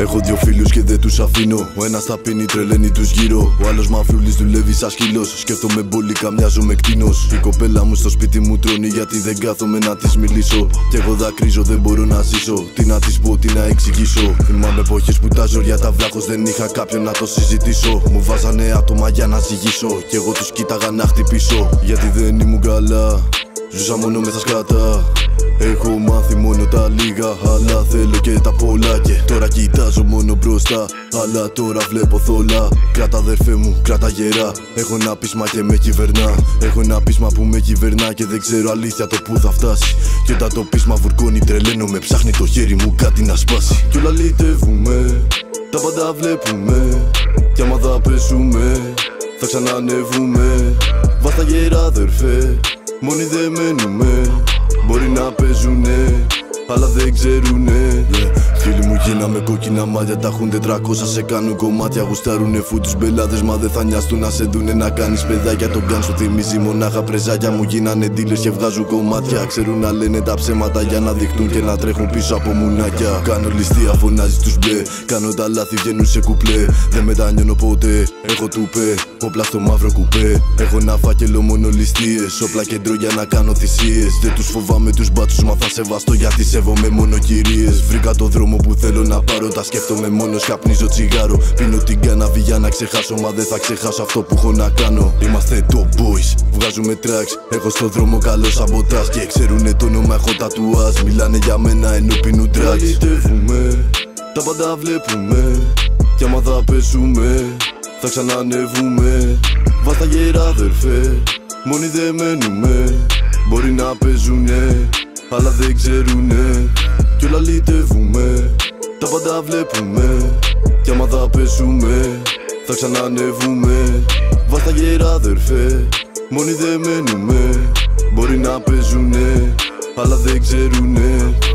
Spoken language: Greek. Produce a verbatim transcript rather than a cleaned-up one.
Έχω δύο φίλους και δεν τους αφήνω. Ο ένας τα πίνει, τρελαίνει τους γύρω. Ο άλλος μαφιούλης δουλεύει σαν σκύλος. Σκέφτομαι μπόλικα, μοιάζομαι κτήνος. Η κοπέλα μου στο σπίτι μου τρώνει γιατί δεν κάθομαι να της μιλήσω. Κι εγώ δακρύζω, δεν μπορώ να ζήσω. Τι να της πω, τι να εξηγήσω. Θυμάμαι εποχές που τα ζωριά τα βλάχος δεν είχα κάποιον να το συζητήσω. Μου βάζανε άτομα για να ζυγίσω. Κι εγώ τους κοίταγα να χτυπήσω. Γιατί δεν ήμουν καλά. Ζούσα μόνο με τα σκάτα. Έχω μάθει μόνο τα λίγα, αλλά θέλω και τα πολλά. Και τώρα κοιτάζω μόνο μπροστά, αλλά τώρα βλέπω θόλα. Κράτα αδερφέ μου, κράτα γερά. Έχω ένα πείσμα και με κυβερνά. Έχω ένα πείσμα που με κυβερνά και δεν ξέρω αλήθεια το που θα φτάσει. Και όταν το πείσμα βουρκώνει τρελαίνομαι, ψάχνει το χέρι μου κάτι να σπάσει. Κι όλα λυτεύουμε, τα πάντα βλέπουμε. Κι άμα θα πέσουμε, θα ξανανεύουμε. Βάστα γερά αδερφέ, μόνοι δεν μένουμε. Μπορεί να παίζουνε, αλλά δεν ξέρουνε. Yeah. Φίλοι μου γίναμε κόκκινα μάτια, τα έχουν τετρακόσια, σε κάνουν κομμάτια. Γουστάρουνε φου τους μπελάδες, μα δεν θα νοιαστούν να σε δούνε να κάνεις παιδάκια. Τον καν σου θυμίζει μονάχα πρεζάκια. Μου γίνανε dealers και βγάζουν κομμάτια. Ξέρουν να λένε τα ψέματα για να δειχτούν και να τρέχουν πίσω από μουνάκια. Κάνω ληστεία, φωνάζει τους μπλε. Κάνω τα λάθη, βγαίνουν σε κουπλέ. Δεν μετανιώνω ποτέ, έχω τουπέ. Όπλα στο μαύρο κουπέ. Έχω ένα φάκελο μόνο ληστείες. Όπλα κέντρο για να κάνω θυσίες. Δεν τους φοβάμαι τους μπάτσους, μα θα σεβαστώ γιατί σέβομαι μόνο κυρίες. Βρήκα το δρόμο που θέλω να πάρω. Τα σκέφτομαι μόνος, καπνίζω τσιγάρο. Πίνω την κάναβη για να ξεχάσω, μα δεν θα ξεχάσω αυτό που έχω να κάνω. Είμαστε top boys, βγάζουμε tracks. Έχω στο δρόμο καλό σαμποτάζ. Και ξέρουνε το όνομα, έχω τατουάζ. Μιλάνε για μένα ενώ πίνουν tracks. Αλυτεύουμε, τα πάντα βλέπουμε. Κι άμα θα πέσουμε, θα ξανανεύουμε. Βάστα γερά αδερφέ, μόνοι δεν μένουμε. Μπορεί να παίζουνε, αλλά δεν ξέρουνε. Κι όλα λυτεύουμε, τα πάντα βλέπουμε. Κι άμα θα πέσουμε, θα ξανανεύουμε. Βάστα γερά αδερφέ, μόνοι δεν μένουμε. Μπορεί να παίζουνε, αλλά δεν ξέρουνε.